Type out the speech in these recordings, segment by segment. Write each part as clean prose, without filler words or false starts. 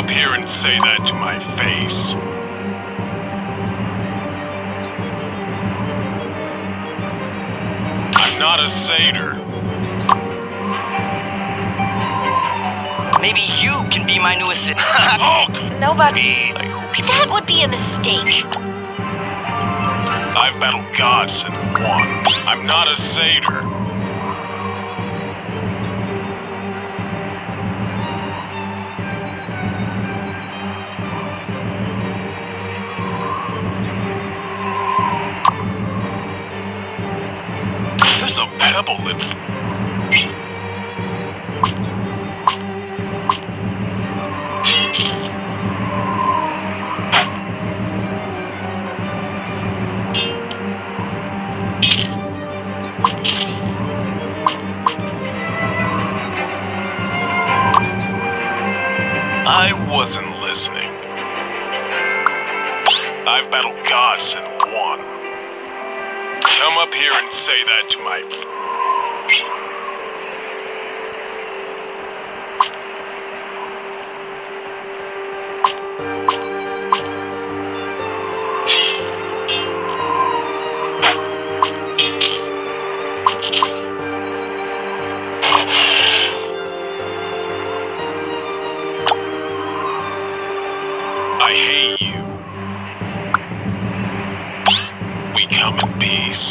up here and say that to my face. I'm not a satyr. Maybe you can be my new assistant. Hulk! Nobody. That would be a mistake. I've battled gods and won. I'm not a satyr. There's a pebble in... I wasn't listening. I've battled gods and won. Come up here and say that to my... I hate you. We come in peace.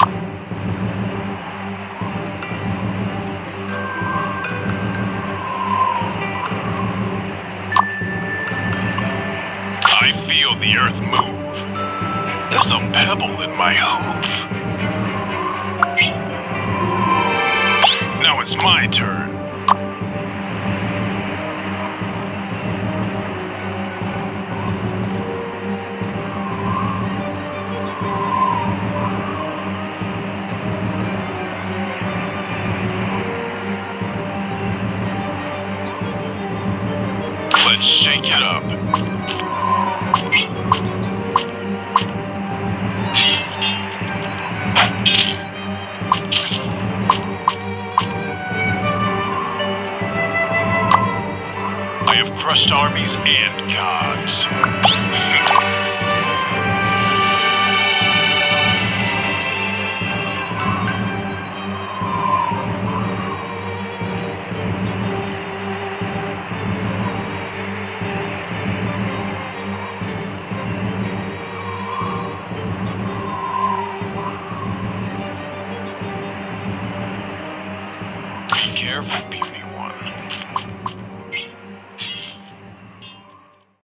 I feel the earth move. There's a pebble in my hoof. Now it's my turn. Let's shake it up. I have crushed armies and gods. Be careful, beauty.